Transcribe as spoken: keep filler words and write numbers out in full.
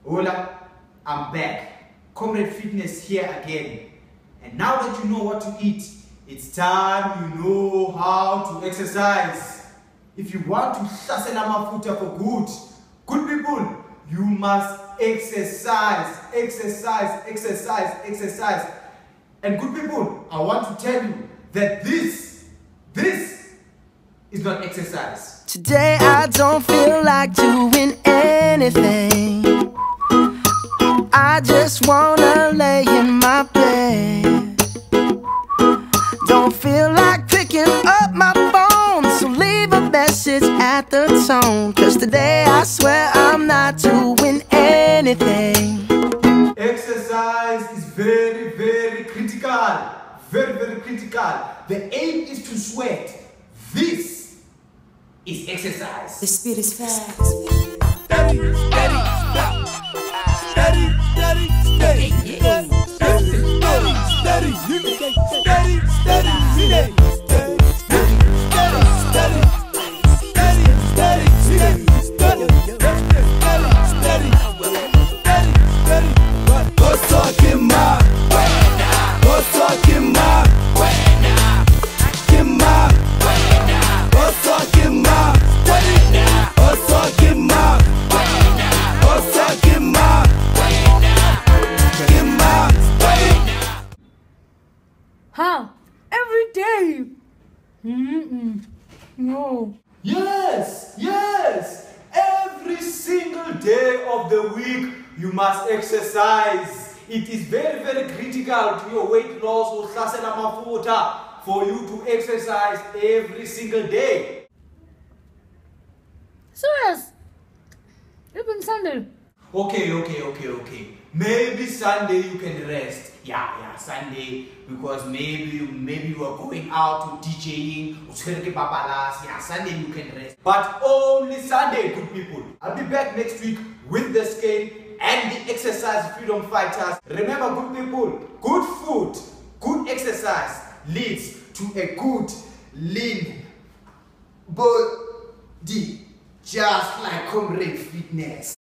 Hola, I'm back. Comrade Fitness here again. And now that you know what to eat, it's time you know how to exercise. If you want to hlasela mafuta for good, good people, you must exercise, exercise, exercise, exercise. And good people, I want to tell you that this, this is not exercise. Today I don't feel like doing anything. I just wanna lay in my bed. Don't feel like picking up my phone, so leave a message at the tone. Cause today I swear I'm not doing anything. Exercise is very, very critical. Very, very critical. The aim is to sweat. This is exercise. The speed is fast. Steady, steady, stop. Steady, steady, steady. Steady, steady, steady. Steady, steady, steady. Huh? Every day? Mm-mm. No. Yes, yes. Every single day of the week, you must exercise. It is very, very critical to your weight loss or hlasela mafuta for you to exercise every single day. Serious? Even Sunday? Okay, okay, okay, okay. Maybe Sunday you can rest. Yeah, yeah, Sunday, because maybe maybe you are going out to DJing. Yeah, Sunday you can rest. But only Sunday, good people. I'll be back next week with the scale and the exercise freedom fighters. Remember, good people, good food, good exercise leads to a good, lean body, just like Comrade Fitness.